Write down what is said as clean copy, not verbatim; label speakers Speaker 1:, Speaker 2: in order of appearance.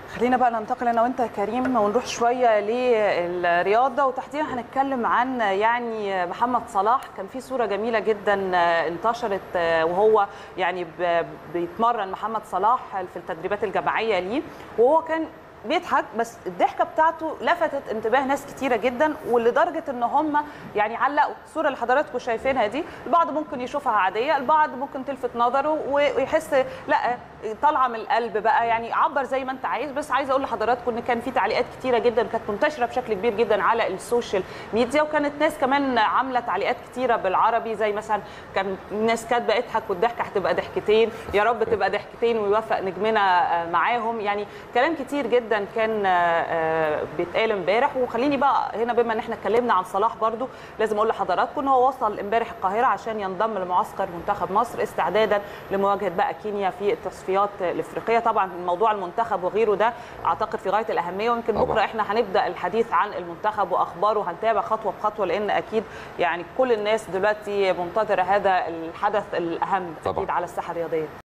Speaker 1: خلينا بقى ننتقل انا وانت يا كريم ونروح شويه للرياضه، وتحديدا هنتكلم عن يعني محمد صلاح. كان في صوره جميله جدا انتشرت وهو يعني بيتمرن محمد صلاح في التدريبات الجماعيه ليه، وهو كان بيضحك، بس الضحكه بتاعته لفتت انتباه ناس كتيره جدا، ولدرجه ان هم يعني علقوا الصوره اللي حضراتكم شايفينها دي. البعض ممكن يشوفها عاديه، البعض ممكن تلفت نظره ويحس لا طالعه من القلب بقى، يعني عبر زي ما انت عايز. بس عايزه اقول لحضراتكم ان كان في تعليقات كتيره جدا كانت منتشره بشكل كبير جدا على السوشيال ميديا، وكانت ناس كمان عامله تعليقات كتيره بالعربي، زي مثلا كان ناس كاتبه اضحك والضحكه هتبقى ضحكتين، يا رب تبقى ضحكتين ويوفق نجمنا معاهم. يعني كلام كتير جدا كان بيتقال امبارح. وخليني بقى هنا بما ان احنا اتكلمنا عن صلاح برضو لازم اقول لحضراتكم ان هو وصل امبارح القاهره عشان ينضم لمعسكر منتخب مصر استعدادا لمواجهه بقى كينيا في التصفيات الافريقيه. طبعا موضوع المنتخب وغيره ده اعتقد في غايه الاهميه، ويمكن بكره احنا هنبدا الحديث عن المنتخب واخباره، هنتابع خطوه بخطوه، لان اكيد يعني كل الناس دلوقتي منتظره هذا الحدث الاهم اكيد على الساحه الرياضيه.